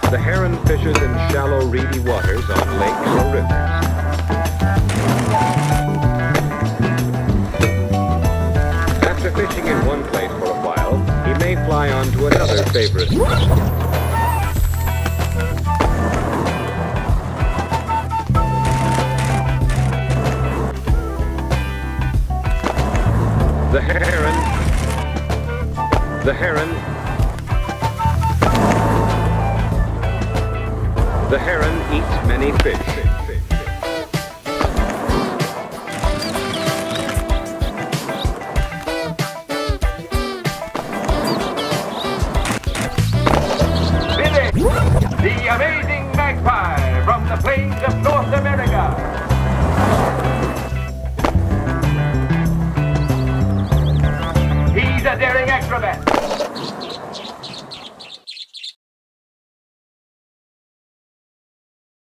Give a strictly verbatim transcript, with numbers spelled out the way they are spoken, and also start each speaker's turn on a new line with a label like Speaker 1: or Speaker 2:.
Speaker 1: The heron fishes in shallow, reedy waters on lakes or rivers. After fishing in one place for a while, he may fly on to another favorite spot. The heron, the heron, the heron eats many fish.
Speaker 2: The amazing magpie from the plains of North America. He's a daring acrobat.